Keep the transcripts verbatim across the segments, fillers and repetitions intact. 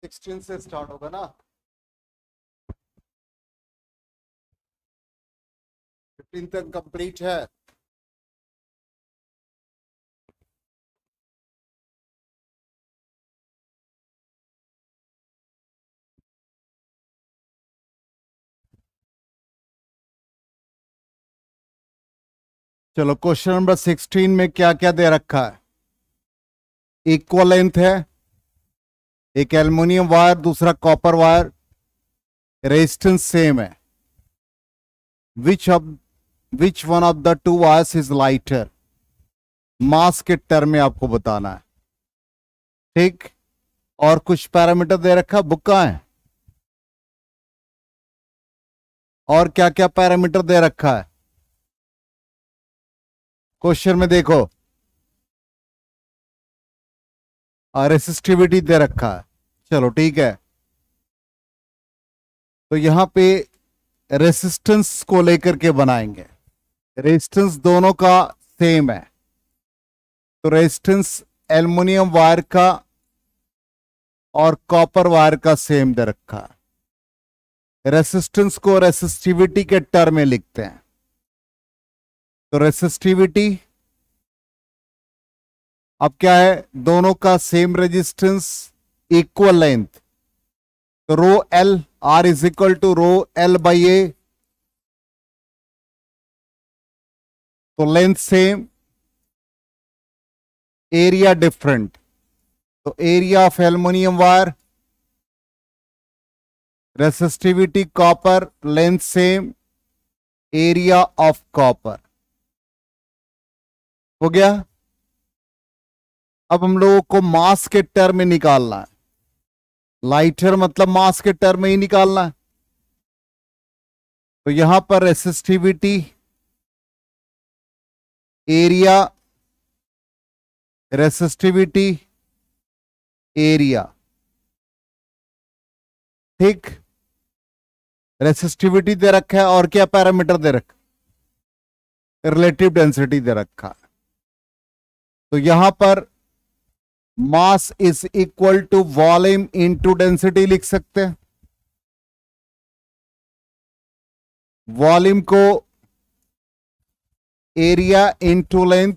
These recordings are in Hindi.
सिक्सटीन से स्टार्ट होगा ना। फिफ्टीन तक कंप्लीट है। चलो क्वेश्चन नंबर सिक्सटीन में क्या क्या दे रखा है। इक्वल लेंथ है, एक एल्युमिनियम वायर, दूसरा कॉपर वायर, रेजिस्टेंस सेम है। Which of which one of the two wires is lighter. Mass के टर्म में आपको बताना है, ठीक। और कुछ पैरामीटर दे रखा, बुक का है। और क्या क्या पैरामीटर दे रखा है क्वेश्चन में देखो। और रेसिस्टिविटी दे रखा है। चलो ठीक है, तो यहां पे रेसिस्टेंस को लेकर के बनाएंगे। रेजिस्टेंस दोनों का सेम है, तो रेजिस्टेंस एल्युमिनियम वायर का और कॉपर वायर का सेम दे रखा है। रेसिस्टेंस को रेसिस्टिविटी के टर्म में लिखते हैं। तो रेसिस्टिविटी अब क्या है, दोनों का सेम रेजिस्टेंस, इक्वल लेंथ। तो rho L R is equal to rho L by A. तो लेंथ सेम, एरिया डिफरेंट। तो area of aluminium wire, resistivity copper, length same, area of copper. हो गया। अब हम लोगों को मास के टर्म में निकालना है। लाइटर मतलब मास के टर्म में ही निकालना है। तो यहां पर रेसिस्टिविटी, एरिया, रेसिस्टिविटी, एरिया, ठीक। रेसिस्टिविटी दे रखा है और क्या पैरामीटर दे रखा, रिलेटिव डेंसिटी दे रखा है। तो यहां पर mass is equal to volume into density लिख सकते हैं। वॉल्यूम को एरिया इनटू लेंथ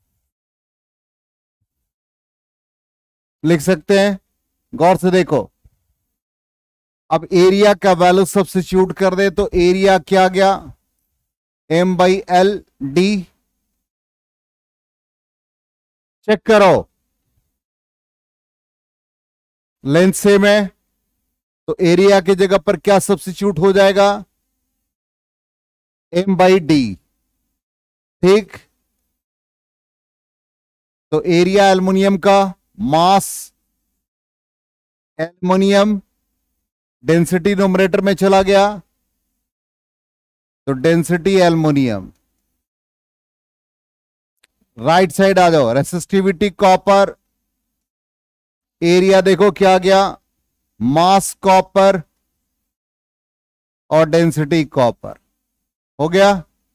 लिख सकते हैं। गौर से देखो, अब एरिया का वैल्यू सब्स्टिट्यूट कर दे तो एरिया क्या गया, M by L D. Check करो, लेंथ सेम है तो एरिया की जगह पर क्या सब्स्टिट्यूट हो जाएगा, एम बाई डी, ठीक। तो एरिया एल्युमिनियम का, मास एल्युमिनियम, डेंसिटी न्यूमरेटर में चला गया तो डेंसिटी एल्युमिनियम। राइट साइड आ जाओ, रेसिस्टिविटी कॉपर, एरिया देखो क्या गया, मास कॉपर और डेंसिटी कॉपर। हो गया।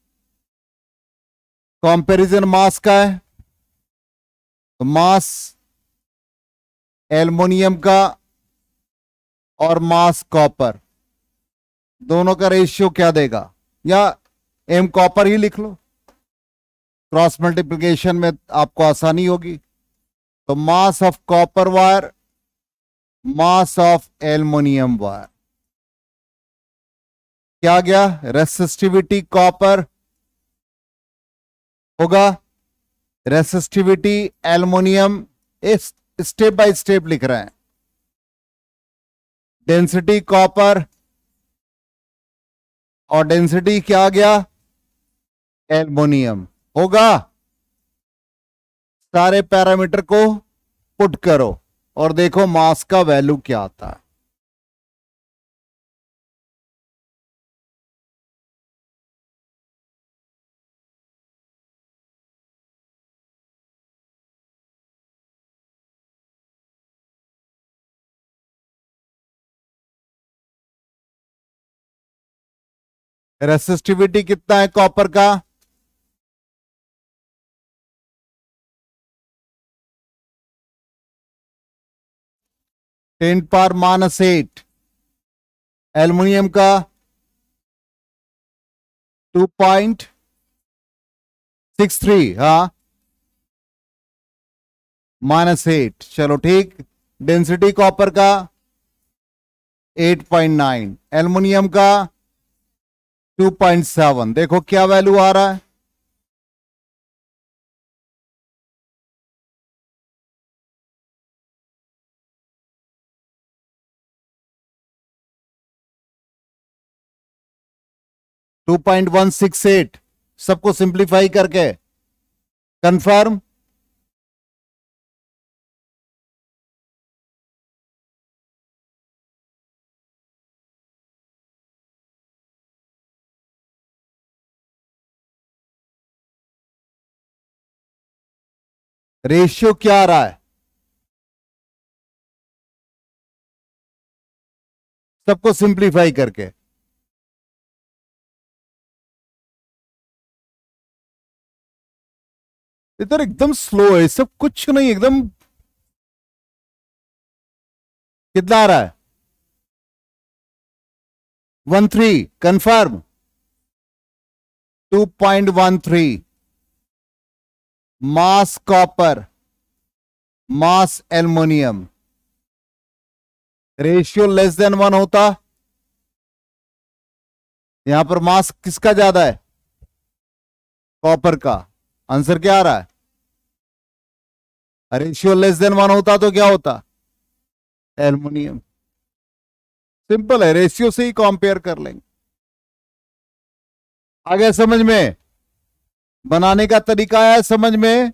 कंपैरिजन मास का है तो मास एल्युमिनियम का और मास कॉपर, दोनों का रेशियो क्या देगा, या एम कॉपर ही लिख लो, क्रॉस मल्टीप्लिकेशन में आपको आसानी होगी। तो mass of copper wire, mass of aluminium wire क्या गया, रेसिस्टिविटी कॉपर होगा, रेसिस्टिविटी एल्युमिनियम, इस स्टेप बाय स्टेप लिख रहे हैं। डेंसिटी कॉपर और डेंसिटी क्या आ गया, एल्युमिनियम। होगा। सारे पैरामीटर को पुट करो और देखो मास का वैल्यू क्या आता है। रेसिस्टिविटी कितना है कॉपर का, ten power minus eight. Aluminium का टू पॉइंट सिक्स थ्री, हाँ माइनस एट, चलो ठीक। डेंसिटी कॉपर का एट पॉइंट नाइन, एल्युमिनियम का टू पॉइंट सेवन। देखो क्या वैल्यू आ रहा है। Two point one six eight. सबको सिंप्लीफाई करके कंफर्म। रेशियो क्या आ रहा है? सबको सिंप्लीफाई करके। इधर एकदम स्लो है, सब कुछ नहीं, एकदम। कितना आ रहा है? One three confirm. Two point one three. Mass copper, mass aluminium. Ratio less than one होता। यहां पर मास किसका ज्यादा है? कॉपर का। आंसर क्या आ रहा है? रेशियो लेस देन वन होता तो क्या होता? एल्युमिनियम। सिंपल है, रेशियो से ही कंपेयर कर लेंगे। आ गया समझ में? बनाने का तरीका है समझ में?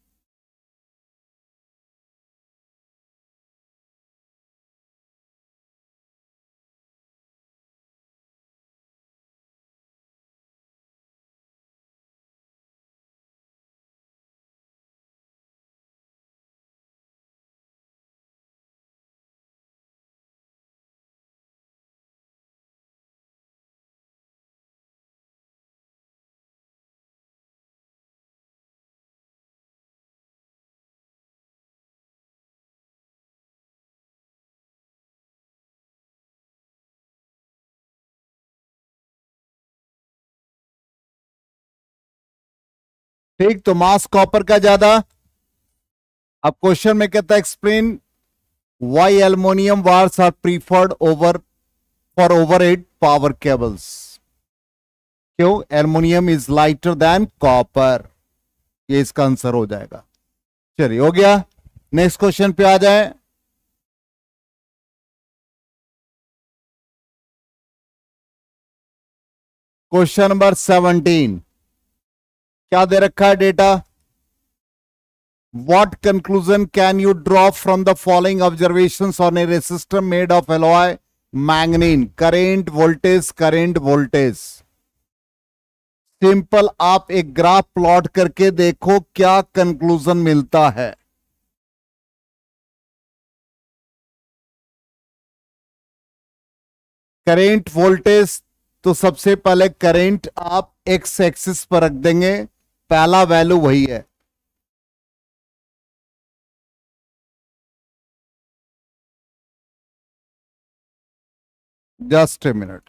ठीक, तो मास कॉपर का ज्यादा। अब क्वेश्चन में कहता है explain why aluminium wires are preferred over for overhead power cables. क्यों? Aluminium is lighter than copper. ये इसका आंसर हो जाएगा। चलिए हो गया। नेक्स्ट क्वेश्चन पे आ जाए। Question number seventeen. क्या दे रखा है data? What conclusion can you draw from the following observations on a resistor made of alloy manganese? Current, voltage, current, voltage. Simple, आप एक ग्राफ प्लॉट करके देखो क्या कंक्लूजन मिलता है। करेंट, वोल्टेज, तो सबसे पहले करंट आप एक्स एक्सिस पर रख देंगे, पहला वैल्यू वही है। Just a minute.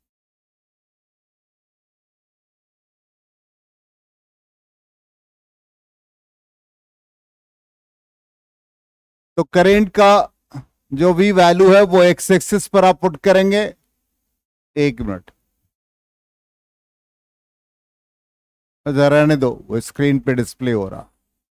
तो करंट का जो भी वैल्यू है वो एक्स एक्सिस पर आप पुट करेंगे। एक मिनट रहने दो, वो स्क्रीन पे डिस्प्ले हो रहा।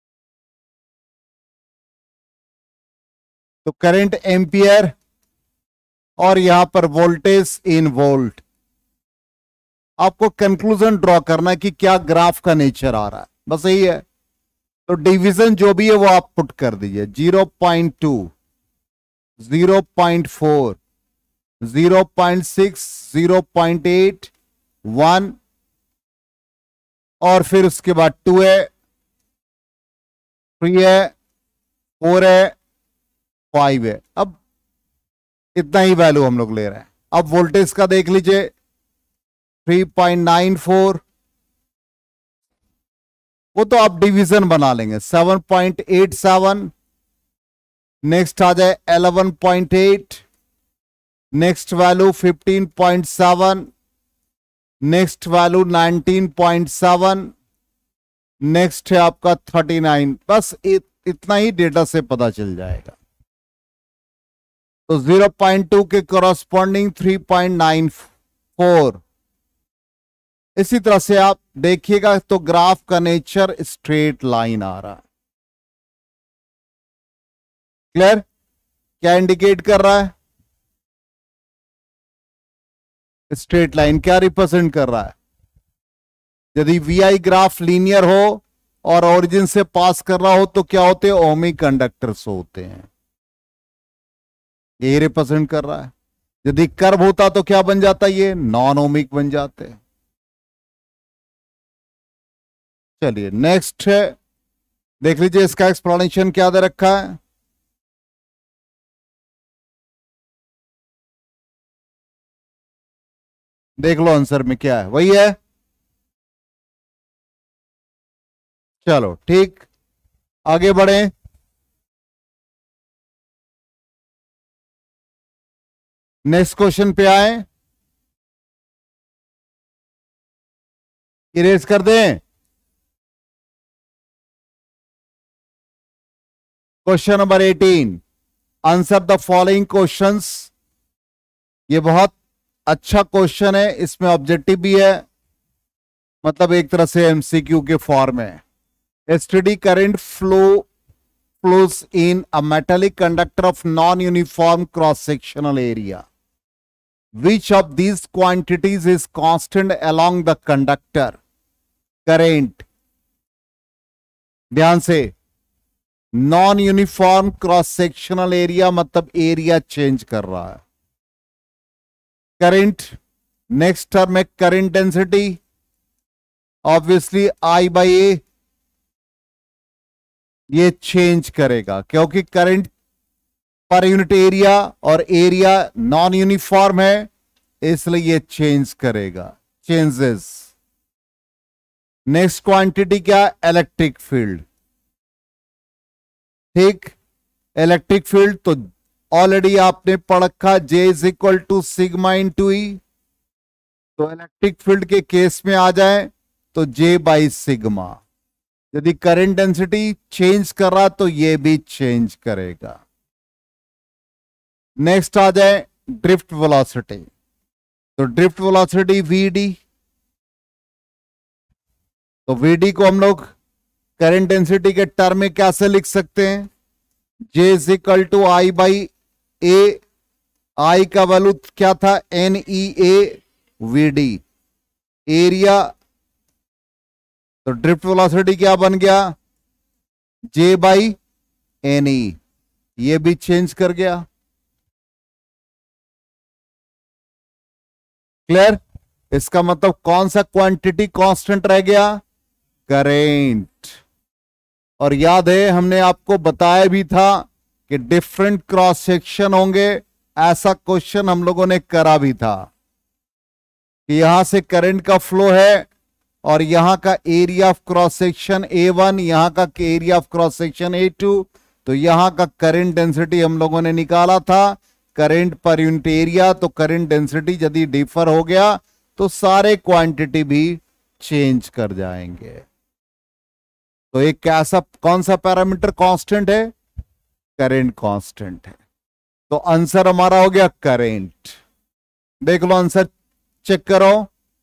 तो करंट एम्पियर और यहां पर वोल्टेज इन वोल्ट। आपको कंक्लूजन ड्रॉ करना कि क्या ग्राफ का नेचर आ रहा है, बस यही है। तो डिवीजन जो भी है वो आप पुट कर दीजिए। Zero point two, zero point four, zero point six, zero point eight, one, और फिर उसके बाद टू है, थ्री है, फोर है, फाइव है। अब इतना ही वैल्यू हम लोग ले रहे हैं। अब वोल्टेज का देख लीजिए, थ्री पॉइंट नाइन फोर, वो तो आप डिवीजन बना लेंगे। Seven point eight seven, next आ जाए eleven point eight, next value fifteen point seven, next value nineteen point seven, next है आपका थर्टी नाइन। बस इत, इतना ही डेटा से पता चल जाएगा। तो ज़ीरो पॉइंट टू के corresponding three point nine four. इसी तरह से आप देखिएगा तो ग्राफ का नेचर स्ट्रेट लाइन आ रहा है। क्लियर? क्या इंडिकेट कर रहा है? स्ट्रेट लाइन क्या रिप्रेजेंट कर रहा है? यदि वी आई ग्राफ लीनियर हो और ओरिजिन से पास कर रहा हो तो क्या होते हैं? ओमिक कंडक्टर्स होते हैं। ये रिप्रेजेंट कर रहा है। यदि कर्व होता तो क्या बन जाता? ये नॉन ओमिक बन जाते हैं। चलिए नेक्स्ट है, देख लीजिए इसका एक्सप्लेनेशन क्या दे रखा है। देख लो आंसर में क्या है, वही है। चलो ठीक, आगे बढ़े। नेक्स्ट क्वेश्चन पे आए, इरेज कर दें। Question number eighteen, answer the following questions. ये बहुत अच्छा क्वेश्चन है, इसमें ऑब्जेक्टिव भी है, मतलब एक तरह से एमसीक्यू के फॉर्म है। Steady current flow flows in a metallic conductor of non-uniform cross-sectional area. Which of these quantities is constant along the conductor? Current. ध्यान से, non uniform cross sectional area मतलब एरिया चेंज कर रहा है। करंट, नेक्स्ट टर्म है current density, obviously I by A, ये चेंज करेगा क्योंकि करंट पर यूनिट एरिया और एरिया नॉन यूनिफॉर्म है, इसलिए ये चेंज करेगा, चेंजेस। नेक्स्ट क्वांटिटी क्या? Electric field. ठीक, इलेक्ट्रिक फील्ड तो ऑलरेडी आपने पढ़ रखा, J is equal to sigma into E. तो इलेक्ट्रिक फील्ड के केस में आ जाए तो जे बाई सिग्मा। यदि करंट डेंसिटी चेंज कर रहा तो ये भी चेंज करेगा। नेक्स्ट आ जाए ड्रिफ्ट वेलोसिटी। तो ड्रिफ्ट वेलोसिटी वीडी, तो वीडी को हम लोग करंट डेंसिटी के टर्म में कैसे लिख सकते हैं? J is equal to I by A. I का वैल्यू क्या था? N E A V D, area. तो ड्रिफ्ट वेलोसिटी क्या बन गया? J by N E. ये भी चेंज कर गया। क्लियर? इसका मतलब कौन सा क्वांटिटी कांस्टेंट रह गया? करेंट। और याद है हमने आपको बताया भी था कि डिफरेंट क्रॉस सेक्शन होंगे, ऐसा क्वेश्चन हम लोगों ने करा भी था कि यहां से करंट का फ्लो है और यहां का area of cross section A one, यहां का area of cross section A two. तो यहां का करंट डेंसिटी हम लोगों ने निकाला था, करंट पर यूनिट एरिया। तो करंट डेंसिटी यदि डिफर हो गया तो सारे क्वांटिटी भी चेंज कर जाएंगे। तो एक कैसा, कौन सा पैरामीटर कांस्टेंट है? करंट कांस्टेंट है। तो आंसर हमारा हो गया करंट। देख लो आंसर, चेक करो।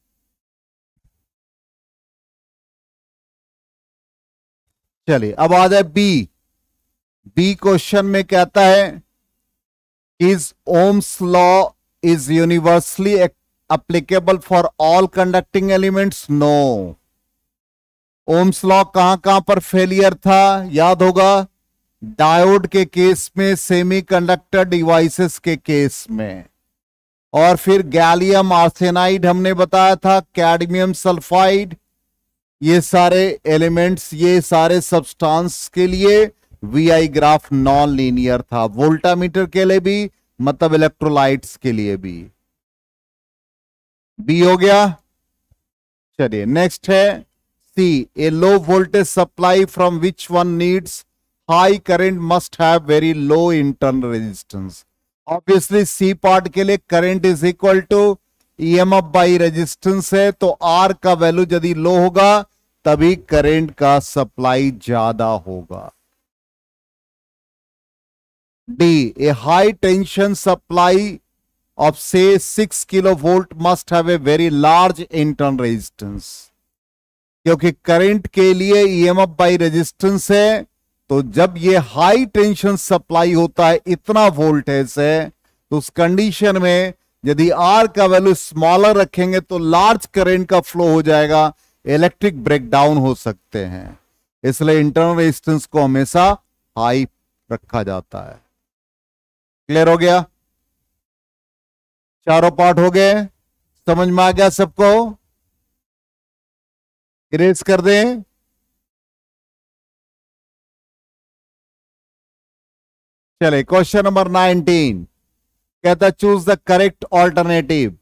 चलिए अब आ जाए बी। बी क्वेश्चन में कहता है is Ohm's law is universally applicable for all conducting elements? No. Ohm's law कहां कहां पर फेलियर था? याद होगा, डायोड के केस में, सेमीकंडक्टर डिवाइसेस के केस में, और फिर गैलियम आर्सेनाइड हमने बताया था, कैडमियम सल्फाइड, ये सारे एलिमेंट्स, ये सारे सब्सटेंस के लिए V I graph non linear था। वोल्टामीटर के लिए भी, मतलब इलेक्ट्रोलाइट्स के लिए भी। बी हो गया। चलिए नेक्स्ट है C. A low voltage supply from which one needs high current must have very low internal resistance. Obviously C part के लिए current is equal to E M F by resistance है, तो R का वैल्यू यदि लो होगा तभी करंट का सप्लाई ज्यादा होगा. D, a high tension supply of say six kilovolt must have a very large internal resistance. क्योंकि करंट के लिए E M F by resistance है, तो जब ये हाई टेंशन सप्लाई होता है इतना वोल्टेज है, तो उस कंडीशन में यदि आर का वैल्यू स्मॉलर रखेंगे तो लार्ज करंट का फ्लो हो जाएगा, इलेक्ट्रिक ब्रेकडाउन हो सकते हैं. इसलिए इंटरनल रेजिस्टेंस को हमेशा हाई रखा जाता है. क्लियर हो गया? चारों पार्ट हो गए, समझ में आ गया सबको? इरेज कर दें. चले क्वेश्चन नंबर नाइनटीन कहता है चूज द करेक्ट ऑल्टरनेटिव.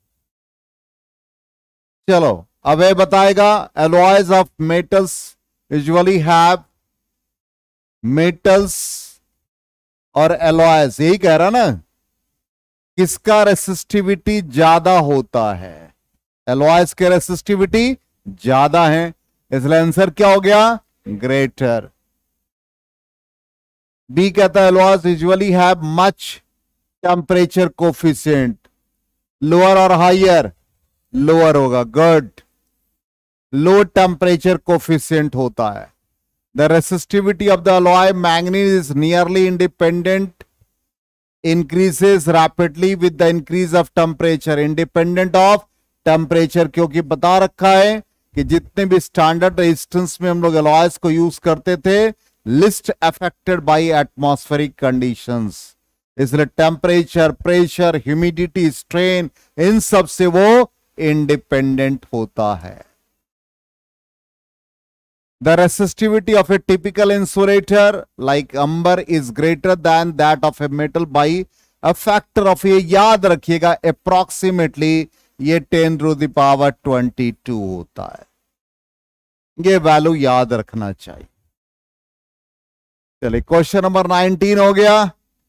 चलो अब ये बताएगा alloys of metals usually have metals और एलॉयज, यही कह रहा ना, किसका रेसिस्टिविटी ज्यादा होता है? एलॉयज के रेसिस्टिविटी ज्यादा है, इसलिए आंसर क्या हो गया? ग्रेटर. बी कहता है alloys usually have much temperature coefficient. Lower और हायर? लोअर होगा. गुड. लो टेम्परेचर कोफिशिएंट होता है. The resistivity of the alloy manganese is nearly independent, increases rapidly with the increase of temperature. Independent of temperature, क्योंकि बता रखा है कि जितने भी स्टैंडर्ड रेजिस्टेंस में हम लोग अलॉयज को यूज करते थे, least affected by atmospheric conditions. इसलिए टेम्परेचर, प्रेशर, ह्यूमिडिटी, स्ट्रेन, इन सब से वो इंडिपेंडेंट होता है. The resistivity of a typical insulator like amber is greater than that of a metal by a factor of, ये याद रखिएगा, approximately ये ten to the power twenty two होता है. ये वैल्यू याद रखना चाहिए. चलिए क्वेश्चन नंबर नाइनटीन हो गया.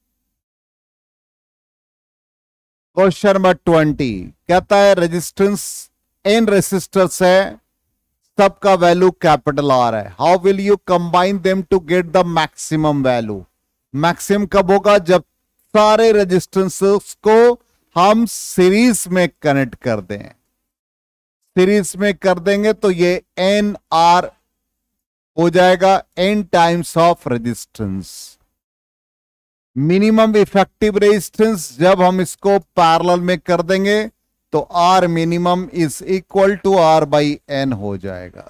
क्वेश्चन नंबर ट्वेंटी कहता है रेजिस्टेंस एन रेसिस्टर्स है, सबका वैल्यू कैपिटल आर है. How will you combine them to get the maximum value? Maximum कब होगा? जब सारे रेजिस्टेंसेस को हम सीरीज में कनेक्ट कर दें. सीरीज में कर देंगे तो ये एन आर हो जाएगा, N times of resistance. Minimum effective resistance जब हम इसको पैरेलल में कर देंगे तो R minimum is equal to R by N हो जाएगा.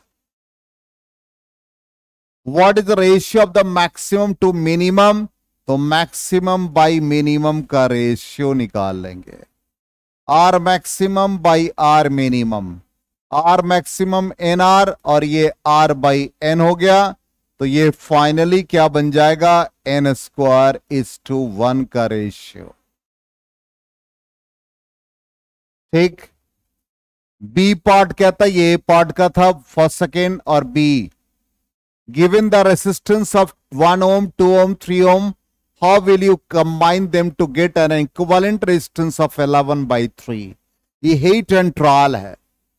What is the ratio of the maximum to minimum? तो मैक्सिमम बाई मिनिमम का रेशियो निकाल लेंगे. R maximum by R minimum. R maximum N R और ये आर बाई एन हो गया, तो ये फाइनली क्या बन जाएगा? N square is to one का रेशियो. ठीक. बी पार्ट कहता है, ये पार्ट का था फर्स्ट सेकेंड और B. Given the resistance of one ohm, two ohm, three ohm, how will you combine them to get an equivalent resistance of eleven by three? ये हीट एंड ट्रायल है,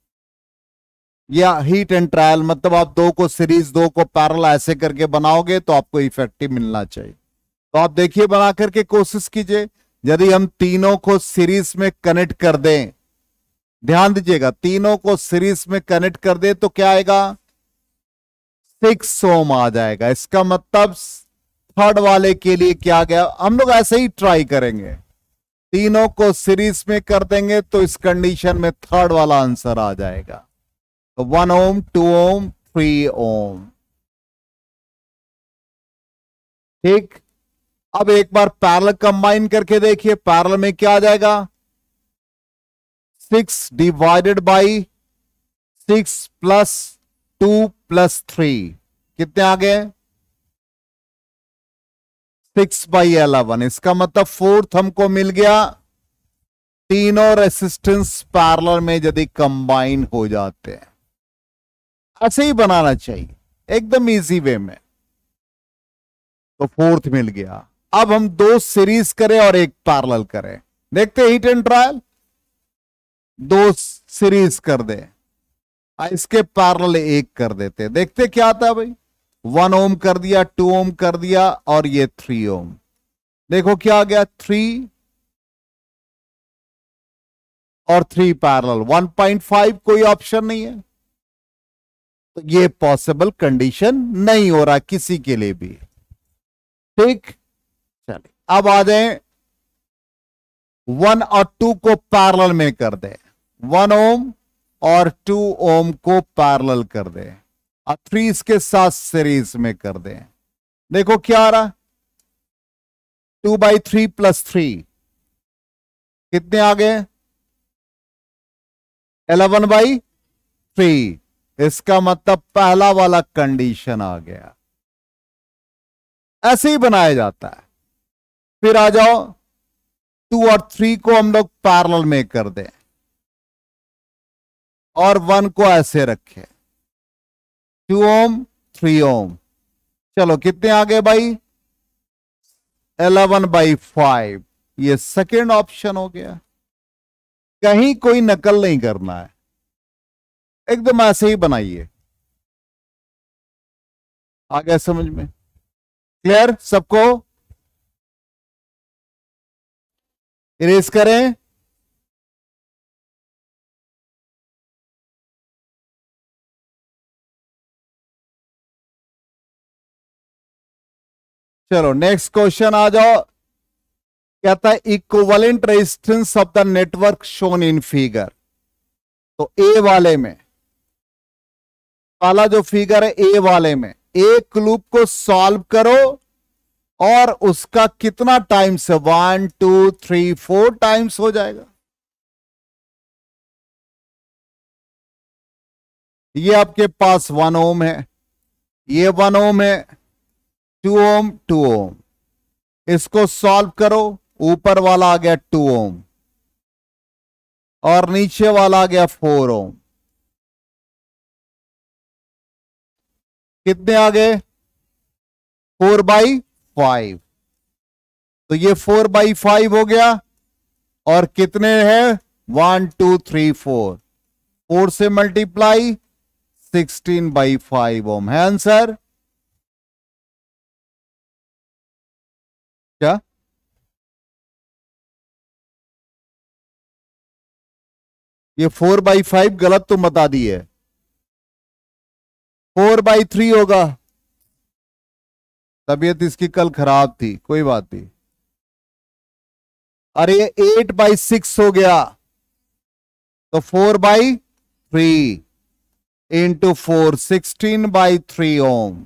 या हीट एंड ट्रायल मतलब आप दो को सीरीज, दो को पैरेलल ऐसे करके बनाओगे तो आपको इफेक्टिव मिलना चाहिए. तो आप देखिए, बना करके कोशिश कीजिए. यदि हम तीनों को सीरीज में कनेक्ट कर दें, ध्यान दीजिएगा, तीनों को सीरीज में कनेक्ट कर दे तो क्या आएगा? सिक्स ओम आ जाएगा. इसका मतलब थर्ड वाले के लिए क्या गया? हम लोग ऐसे ही ट्राई करेंगे, तीनों को सीरीज में कर देंगे तो इस कंडीशन में थर्ड वाला आंसर आ जाएगा. तो one ohm, two ohm, three ohm. ठीक. अब एक बार पैरेलल कंबाइन करके देखिए, पैरेलल में क्या आ जाएगा? Six divided by six plus two plus three, कितने आ गए? Six by eleven. इसका मतलब फोर्थ हमको मिल गया. तीनों रेसिस्टेंस पैरेलल में यदि कंबाइन हो जाते हैं, ऐसे ही बनाना चाहिए एकदम इजी वे में. तो फोर्थ मिल गया। अब हम दो सीरीज करें और एक पैरेलल करें, देखते हिट एंड ट्रायल। दो सीरीज कर दे, इसके पैरेलल एक कर देते, देखते क्या आता है भाई। वन ओम कर दिया, टू ओम कर दिया और ये थ्री ओम। देखो क्या आ गया, थ्री और three parallel, one point five कोई ऑप्शन नहीं है। तो ये पॉसिबल कंडीशन नहीं हो रहा किसी के लिए भी। ठीक, चलिए अब आ जाए, वन और टू को पैरेलल में कर दे, वन ओम और टू ओम को पैरेलल कर दे और थ्री इसके साथ सीरीज में कर दे। देखो क्या आ रहा, two by three plus three कितने आ गए, इलेवन बाई थ्री। इसका मतलब पहला वाला कंडीशन आ गया। ऐसे ही बनाया जाता है। फिर आ जाओ, टू और थ्री को हम लोग पैरेलल में कर दें और वन को ऐसे रखे, टू ओम थ्री ओम। चलो कितने आ गए भाई, इलेवन बाई फाइव। ये सेकेंड ऑप्शन हो गया। कहीं कोई नकल नहीं करना है, एकदम ऐसे ही बनाइए। आ गया समझ में, क्लियर सबको। इरेज करें, चलो नेक्स्ट क्वेश्चन आ जाओ। कहता है equivalent resistance of the network shown in figure. तो ए वाले में, पहला जो फिगर है ए वाले में, एक लूप को सॉल्व करो और उसका कितना टाइम्स है, one two three four times हो जाएगा। ये आपके पास वन ओम है, ये वन ओम है, टू ओम टू ओम। इसको सॉल्व करो, ऊपर वाला आ गया टू ओम और नीचे वाला आ गया फोर ओम। कितने आ गए, फोर बाई फाइव। तो ये फोर बाई फाइव हो गया और कितने हैं, one two three four, four से multiply sixteen by five ohm है आंसर। क्या ये फोर बाई फाइव गलत तुम बता दिए, फोर बाई थ्री होगा। तबीयत इसकी कल खराब थी, कोई बात नहीं। अरे एट बाई सिक्स हो गया, तो four by three into four, sixteen by three ohm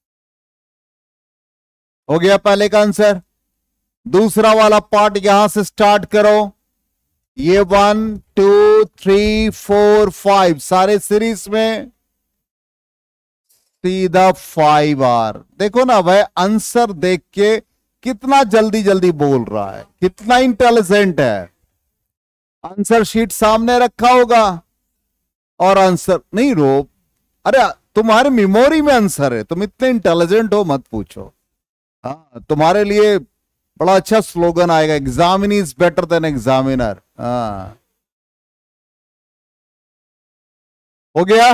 हो गया पहले का आंसर। दूसरा वाला पार्ट यहां से स्टार्ट करो, ये one two three four five सारे सीरीज में, सीधा फाइव आर। देखो ना वह आंसर देख के कितना जल्दी जल्दी बोल रहा है, कितना इंटेलिजेंट है। आंसर शीट सामने रखा होगा और आंसर नहीं रो, अरे तुम्हारे मेमोरी में आंसर है, तुम इतने इंटेलिजेंट हो मत पूछो। हाँ तुम्हारे लिए बड़ा अच्छा स्लोगन आएगा, examinee is better than examiner. हाँ हो गया।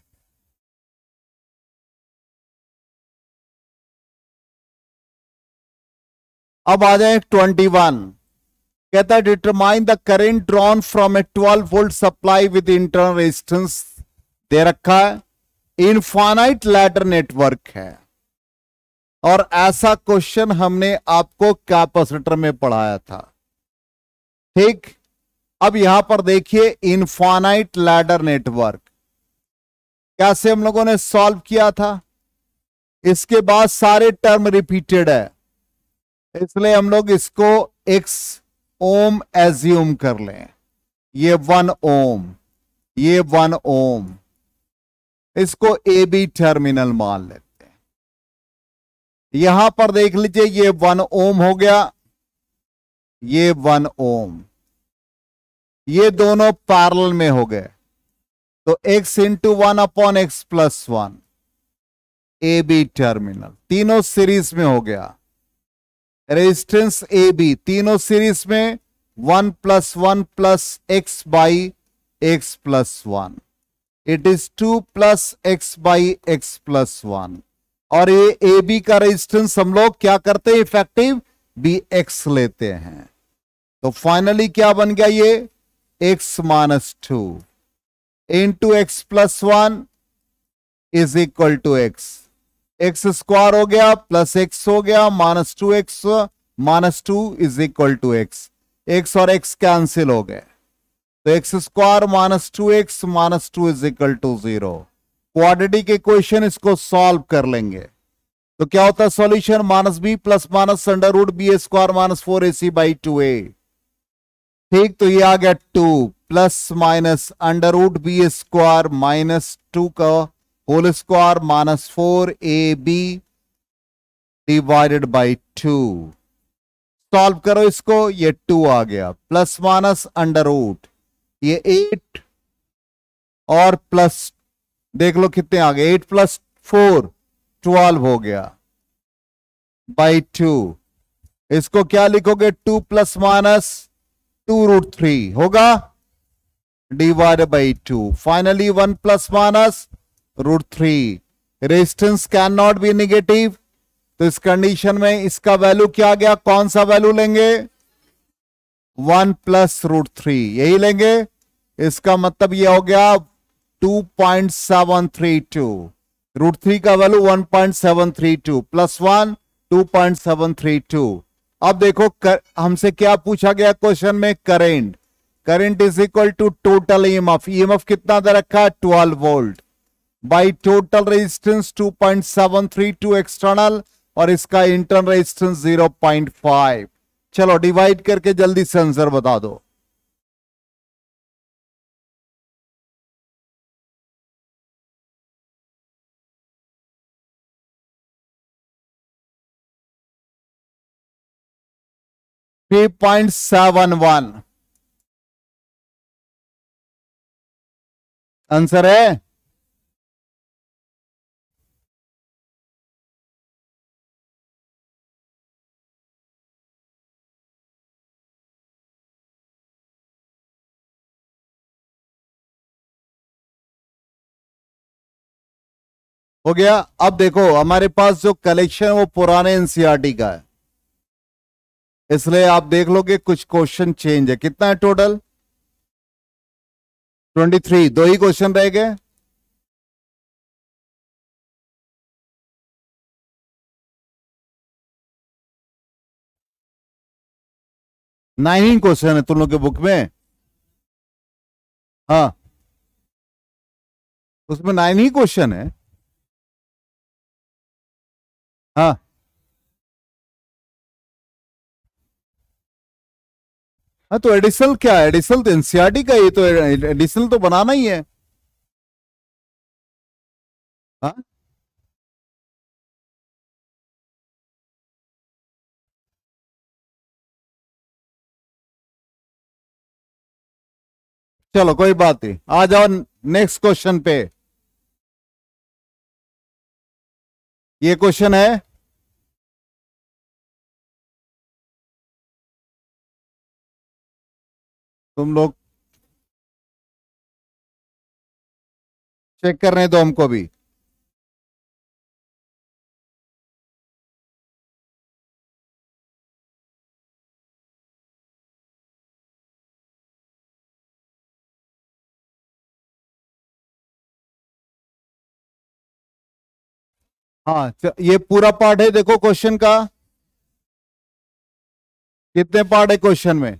अब आ जाए ट्वेंटी वन। कहता है determine the current drawn from a twelve volt supply with internal resistance दे रखा है, इनफाइनाइट लैडर नेटवर्क है। और ऐसा क्वेश्चन हमने आपको कैपेसिटर में पढ़ाया था। ठीक, अब यहां पर देखिए इनफाइनाइट लैडर नेटवर्क कैसे हम लोगों ने सॉल्व किया था। इसके बाद सारे टर्म रिपीटेड है, इसलिए हम लोग इसको एक्स ओम एज्यूम कर लें। ये वन ओम, ये वन ओम, इसको ए बी टर्मिनल मान लेते हैं। यहां पर देख लीजिए ये वन ओम हो गया, ये वन ओम, ये दोनों पैरेलल में हो गए। तो X into one upon X plus one, A B terminal, तीनों सीरीज में हो गया। रेजिस्टेंस ए बी तीनों सीरीज में, one plus one plus X by X plus one, it is two plus X by X plus one. और ये ए बी का रेजिस्टेंस हम लोग क्या करते हैं, इफेक्टिव बी एक्स लेते हैं। तो फाइनली क्या बन गया, ये X minus two into X plus one is equal to X, X square हो गया प्लस एक्स हो गया minus two X minus two is equal to X, X और एक्स कैंसिल हो गए, तो X square minus two X minus two is equal to zero. Quadratic equation इसको सॉल्व कर लेंगे तो क्या होता है solution, minus B plus minus under root B square minus four A C by two A. ठीक, तो ये आ गया two plus minus under root B square minus two का whole square minus four A B divided by two. Solve करो इसको, ये टू आ गया प्लस माइनस अंडर रूट, ये एट और प्लस देख लो कितने आ गए, एट प्लस फोर ट्वेल्व हो गया बाई टू। इसको क्या लिखोगे, two plus minus two root three होगा divide by two. Finally one plus minus root three. Resistance can not be negative, तो इस कंडीशन में इसका वैल्यू क्या आ गया, कौन सा वैल्यू लेंगे, वन प्लस रूट थ्री यही लेंगे। इसका मतलब ये हो गया two point seven three two, root three का value one point seven three two plus one two point seven three two. अब देखो कर, हमसे क्या पूछा गया क्वेश्चन में, current, current is equal to total EMF, EMF कितना दे रखा है twelve volt by total resistance two point seven three two external और इसका internal resistance zero point five. चलो डिवाइड करके जल्दी से आंसर बता दो। Three point seven one answer है। हो गया। अब देखो हमारे पास जो कलेक्शन है वो पुराने एनसीईआरटी का है, इसलिए आप देख लोगे कुछ क्वेश्चन चेंज है। कितना है टोटल, ट्वेंटी थ्री, दो ही क्वेश्चन रह गए। नाइन ही क्वेश्चन है तुम लोग के बुक में, हाँ उसमें नाइन ही क्वेश्चन है। हाँ हाँ तो एडिशनल क्या है, एडिशनल तो एनसीईआरटी का, ये तो एडिशनल तो बनाना ही है। हाँ चलो कोई बात नहीं, आ जाओ नेक्स्ट क्वेश्चन पे। ये क्वेश्चन है, तुम लोग चेक करने दो हमको भी। हाँ ये पूरा पार्ट है, देखो क्वेश्चन का कितने पार्ट है क्वेश्चन में,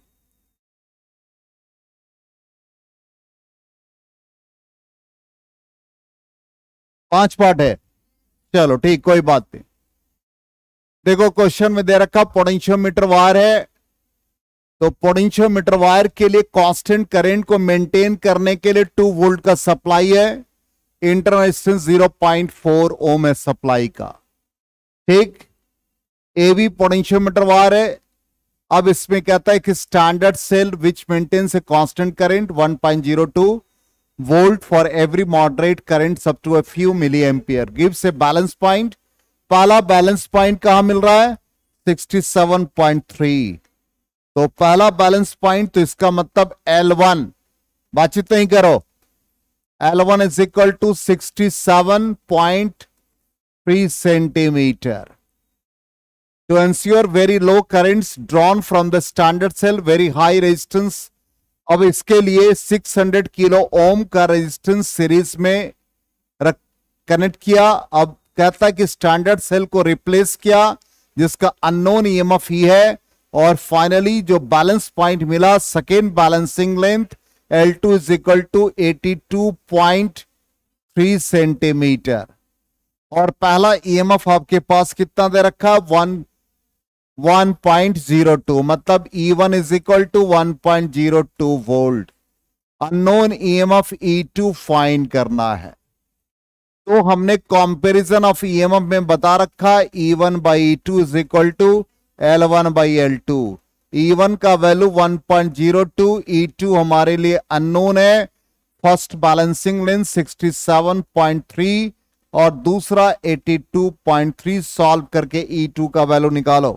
पांच पार्ट है। चलो ठीक, कोई बात नहीं। देखो क्वेश्चन में दे रखा पोटेंशियोमीटर वायर है, तो पोटेंशियोमीटर वायर के लिए कांस्टेंट करंट को मेंटेन करने के लिए टू वोल्ट का सप्लाई है, internal resistance zero point four ohm है सप्लाई का। ठीक, ए बी पोटेंशियोमीटर वायर है। अब इसमें कहता है कि standard cell which maintains a constant current one point zero two volt for every moderate current up to a few milliampere gives a balance point. पहला बैलेंस पॉइंट कहां मिल रहा है? Sixty seven point three. तो पहला बैलेंस पॉइंट, तो इसका मतलब एल वन, बातचीत नहीं करो, L one is equal to sixty seven point three centimetre. To ensure very low currents drawn from the standard cell, very high resistance. अब इसके लिए सिक्स हंड्रेड किलो ओम का रेजिस्टेंस सीरीज में कनेक्ट किया। अब कहता है कि स्टैंडर्ड सेल को रिप्लेस किया जिसका अननोन ईएमएफ ही है, और फाइनली जो बैलेंस पॉइंट मिला, second balancing length L two is equal to eighty two point three centimetre. और पहला ईएमएफ आपके पास कितना दे रखा? One one point zero two, मतलब E one is equal to one point zero two volt. Unknown EMF E two find करना है। तो हमने कंपैरिजन ऑफ ईएमएफ में बता रखा है E one by E two is equal to L one by L two. E one का value one point zero two, E two हमारे लिए अननोन है। First balancing length sixty seven point three और दूसरा eighty two point three. Solve करके ई टू का वैल्यू निकालो।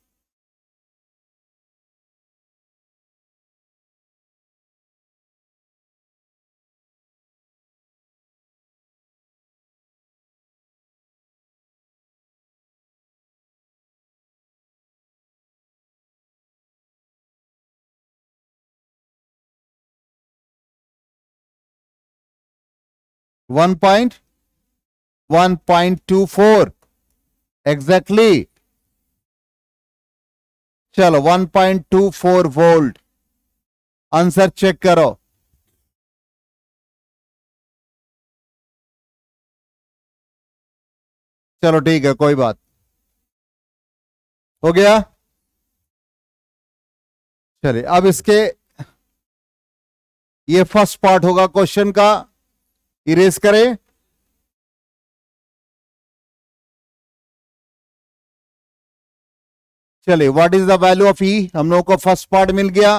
One point one point two four exactly. चलो one point two four volt. Answer check करो। चलो ठीक है, कोई बात, हो गया। चलिए अब इसके, ये फर्स्ट पार्ट होगा क्वेश्चन का, इरेज करें। चलिए what is the value of E, हम लोगों को फर्स्ट पार्ट मिल गया।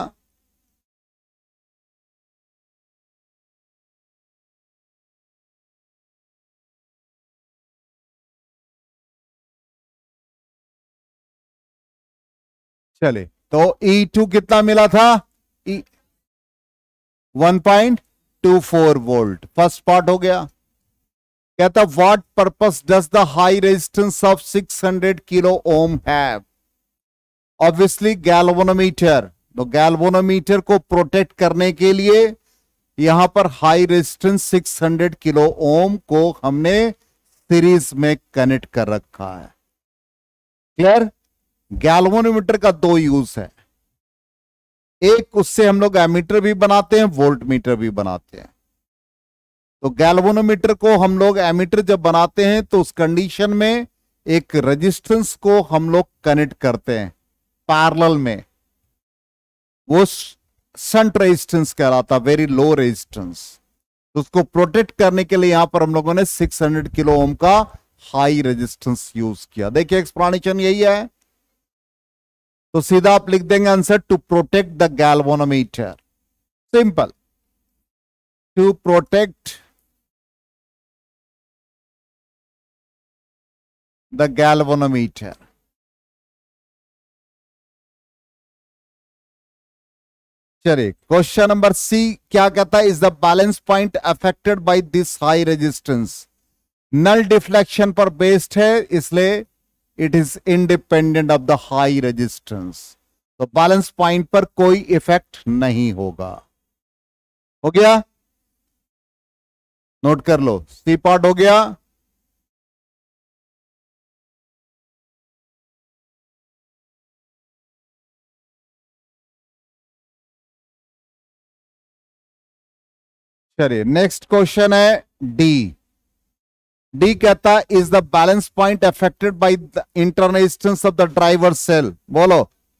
चलिए तो ई टू कितना मिला था? E one point two four volt, first part हो गया। कहता what purpose does the high resistance of six hundred kilo ohm have? Obviously galvanometer. तो गैल्वेनोमीटर को प्रोटेक्ट करने के लिए यहां पर high resistance six hundred kilo ohm को हमने सीरीज में कनेक्ट कर रखा है। क्लियर? गैल्वेनोमीटर का दो यूज है, एक उससे हम लोग एमीटर भी बनाते हैं, वोल्ट मीटर भी बनाते हैं। तो गैल्वेनोमीटर को हम लोग एमीटर जब बनाते हैं तो उस कंडीशन में एक रेजिस्टेंस को हम लोग कनेक्ट करते हैं पैरेलल में, वो शंट रेजिस्टेंस कहलाता, वेरी लो रेजिस्टेंस। तो उसको प्रोटेक्ट करने के लिए यहां पर हम लोगों ने सिक्स हंड्रेड किलो ओम का हाई रेजिस्टेंस यूज किया। देखिए एक्सप्लेनेशन यही है, तो सीधा आप लिख देंगे answer, to protect the galvanometer. Simple, to protect the galvanometer. चलिए क्वेश्चन नंबर सी क्या कहता है? Is the balance point affected by this high resistance? Null deflection पर बेस्ड है, इसलिए it is independent of the high resistance. तो बैलेंस पॉइंट पर कोई इफेक्ट नहीं होगा। हो गया, नोट कर लो, सी पार्ट हो गया। चलिए नेक्स्ट क्वेश्चन है डी। डी कहता है is the balance point affected by the internal resistance of the driver cell? बोलो,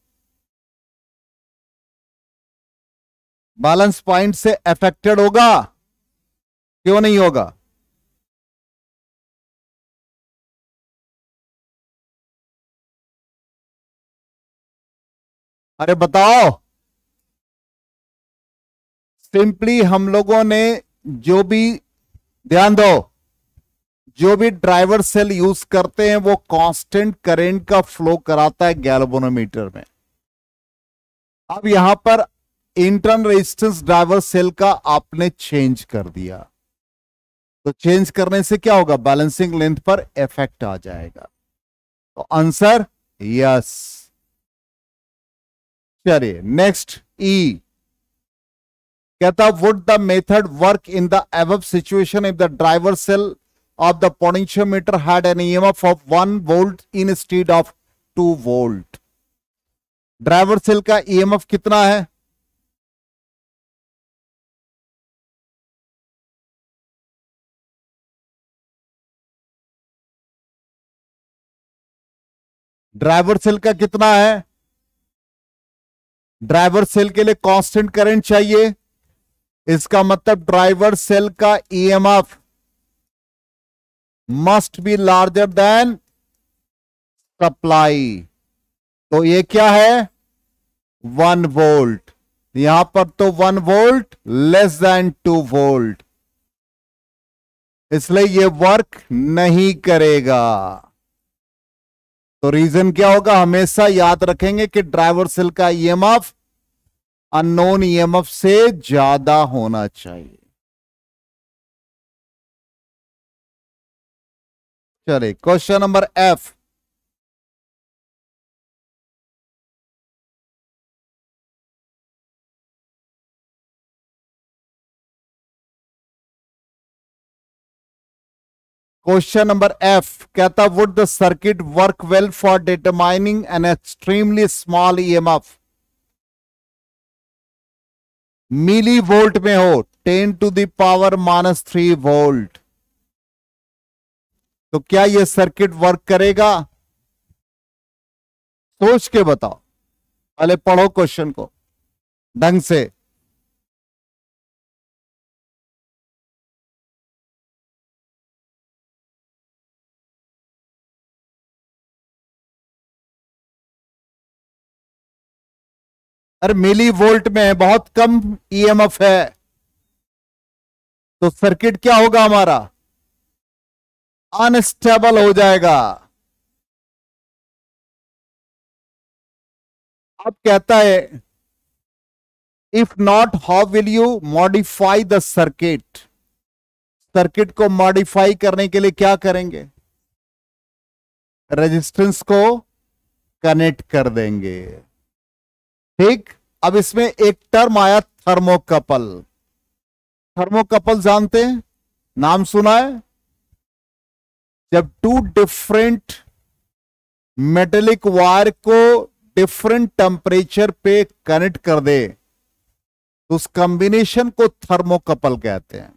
बैलेंस पॉइंट से अफेक्टेड होगा? क्यों नहीं होगा? अरे बताओ। सिंपली हम लोगों ने जो भी, ध्यान दो, जो भी ड्राइवर सेल यूज करते हैं वो कांस्टेंट करंट का फ्लो कराता है गैल्वेनोमीटर में। अब यहां पर इंटरनल रेजिस्टेंस ड्राइवर सेल का आपने चेंज कर दिया, तो चेंज करने से क्या होगा, बैलेंसिंग लेंथ पर इफेक्ट आ जाएगा। तो आंसर यस। चलिए नेक्स्ट ई कहता, would the method work in the above situation if the driver cell of the potentiometer had an E M F of one volt instead of two volt। Driver cell का E M F कितना है, ड्राइवर सेल का कितना है, ड्राइवर सेल के लिए कांस्टेंट करंट चाहिए, इसका मतलब ड्राइवर सेल का E M F must be larger than supply. तो ये क्या है, वन वोल्ट, यहां पर तो one volt less than two volt, इसलिए ये वर्क नहीं करेगा। तो रीजन क्या होगा, हमेशा याद रखेंगे कि ड्राइवर सेल का ईएमएफ अननोन ईएमएफ से ज्यादा होना चाहिए। चलिए question number F, question number F कहता, would the circuit work well for determining an extremely small EMF, millivolt में हो, ten to the power minus three volt, तो क्या यह सर्किट वर्क करेगा, सोच के बताओ, पहले पढ़ो क्वेश्चन को ढंग से। अरे मिली वोल्ट में बहुत कम ईएमएफ है, तो सर्किट क्या होगा हमारा, अनस्टेबल हो जाएगा। अब कहता है, if not how will you modify the circuit, circuit को मॉडिफाई करने के लिए क्या करेंगे, रेजिस्टेंस को कनेक्ट कर देंगे। ठीक, अब इसमें एक टर्म आया थर्मोकपल, थर्मोकपल जानते हैं, नाम सुना है, जब टू डिफरेंट मेटेलिक वायर को डिफरेंट टेम्परेचर पे कनेक्ट कर दे तो उस कॉम्बिनेशन को थर्मोकपल कहते हैं।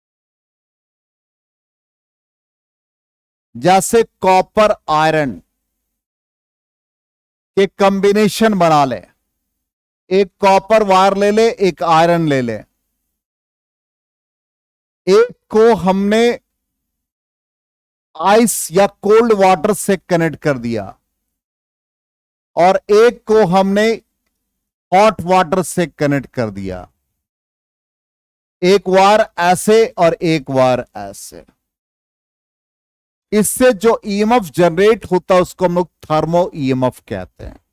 जैसे कॉपर आयरन के कॉम्बिनेशन बना ले, एक कॉपर वायर ले ले, एक आयरन ले ले, एक को हमने आइस या कोल्ड वाटर से कनेक्ट कर दिया और एक को हमने हॉट वाटर से कनेक्ट कर दिया, एक वायर ऐसे और एक वायर ऐसे, इससे जो ईएमएफ जनरेट होता है उसको हम लोग थर्मो ईएमएफ कहते हैं,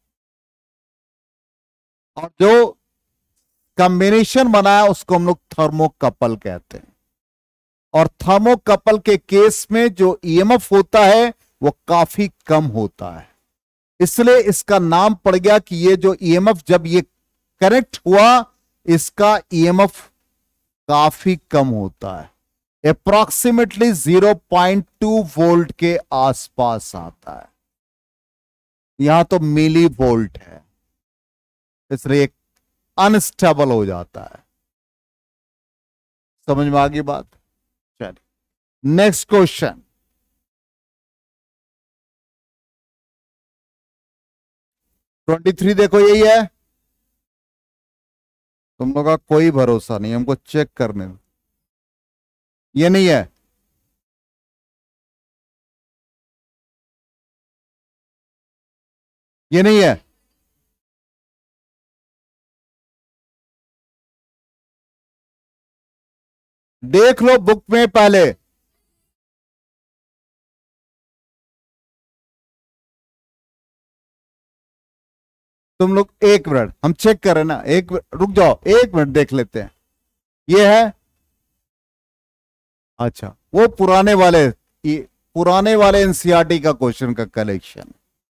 और जो कॉम्बिनेशन बनाया उसको हम लोग थर्मोकपल कहते हैं। और थर्मोकपल के केस में जो ईएमएफ होता है वो काफी कम होता है, इसलिए इसका नाम पड़ गया कि ये जो ईएमएफ जब ये कनेक्ट हुआ इसका ईएमएफ काफी कम होता है, approximately zero point two volt के आसपास आता है, यहां तो मिली वोल्ट है, इसलिए अनस्टेबल हो जाता है। समझ में आ गई बात। चलिए नेक्स्ट क्वेश्चन, ट्वेंटी थ्री देखो, यही है, तुम लोग का कोई भरोसा नहीं, हमको चेक करने दो, ये नहीं है, ये नहीं है, देख लो बुक में पहले। तुम लोग एक मिनट, हम चेक करें ना, एक रुक जाओ, एक मिनट देख लेते हैं। ये है, अच्छा वो पुराने वाले, ये पुराने वाले एनसीईआरटी का क्वेश्चन का कलेक्शन,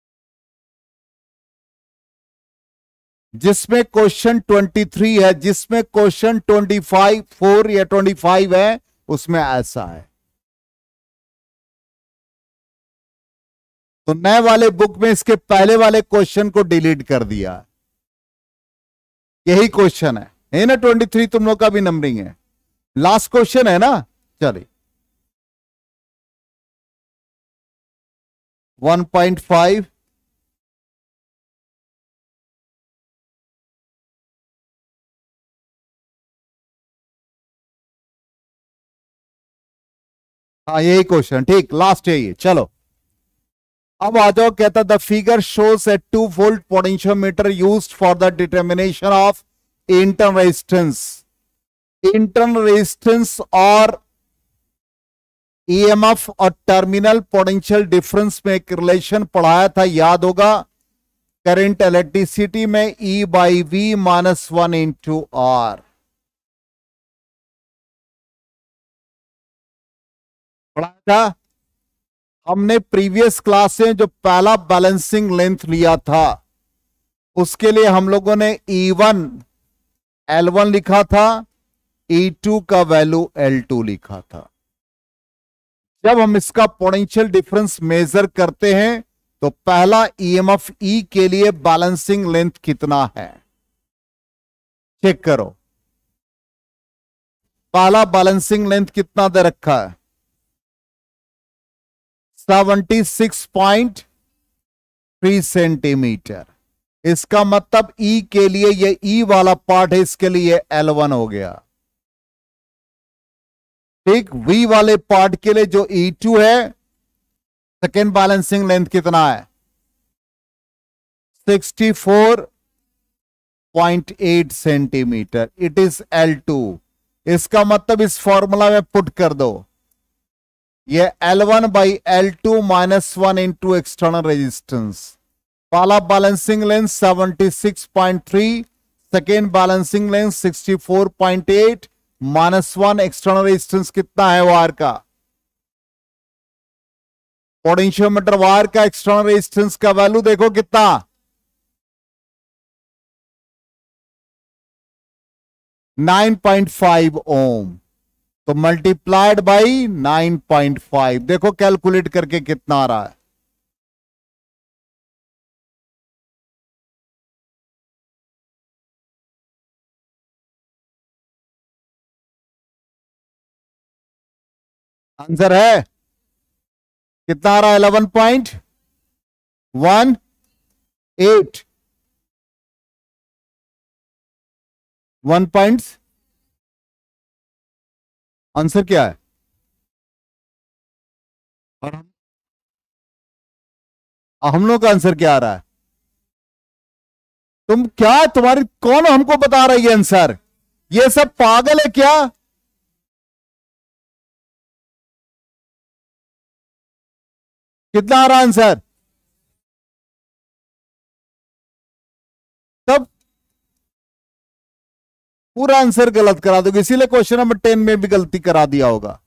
जिसमें क्वेश्चन तेईस है, जिसमें क्वेश्चन पच्चीस फोर या पच्चीस है, उसमें ऐसा है। तो नए वाले बुक में इसके पहले वाले क्वेश्चन को डिलीट कर दिया। यही क्वेश्चन है है ना, तेईस तुम लोग का भी नंबरिंग है, लास्ट क्वेश्चन है ना। चलिए वन पॉइंट फाइव, हाँ यही क्वेश्चन, ठीक, लास्ट यही है। चलो अब आ जाओ, कहता the figure shows a two volt potentiometer used for the determination of internal resistance. Internal resistance और ईएमएफ और टर्मिनल पोटेंशियल डिफरेंस में एक रिलेशन पढ़ाया था, याद होगा। करंट इलेक्ट्रिसिटी में E by V minus one into R पढ़ाया था हमने प्रीवियस क्लास में। जो पहला बैलेंसिंग लेंथ लिया था उसके लिए हम लोगों ने ई वन एल वन लिखा था, ई टू का वैल्यू एल टू लिखा था। जब हम इसका पोटेंशियल डिफरेंस मेजर करते हैं तो पहला ईएमएफ ई के लिए बैलेंसिंग लेंथ कितना है, चेक करो। पहला बैलेंसिंग लेंथ कितना दे रखा है, seventy six point three centimetre. इसका मतलब ई के लिए ये ई वाला पार्ट है, इसके लिए एल वन हो गया, ठीक। वी वाले पार्ट के लिए जो ई टू है, सेकेंड बैलेंसिंग लेंथ कितना है, sixty four point eight centimetre, it is L two. इसका मतलब इस फॉर्मूला में पुट कर दो, ये L one by L two minus one into external resistance. पहला balancing length seventy six point three, second balancing length sixty four point eight minus one, external resistance कितना है वायर का, पोटेंशियोमीटर वायर का एक्सटर्नल रेजिस्टेंस का वैल्यू देखो कितना, नाइन पॉइंट फाइव ओम। तो multiplied by nine point five, देखो कैलकुलेट करके कितना आ रहा है। आंसर है कितना आ रहा है, eleven point one eight, one point. Answer क्या है, और हम हम लोग का आंसर क्या आ रहा है, तुम क्या, तुम्हारी कौन हमको बता रही है आंसर, ये सब पागल है क्या। कितना आ रहा आंसर, तब पूरा आंसर गलत करा दोगे, इसीलिए क्वेश्चन नंबर टेन में भी गलती करा दिया होगा,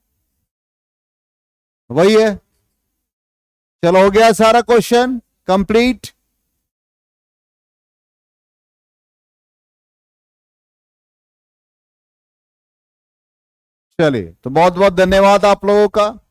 वही है। चलो हो गया सारा क्वेश्चन कंप्लीट। चलिए तो बहुत बहुत धन्यवाद आप लोगों का।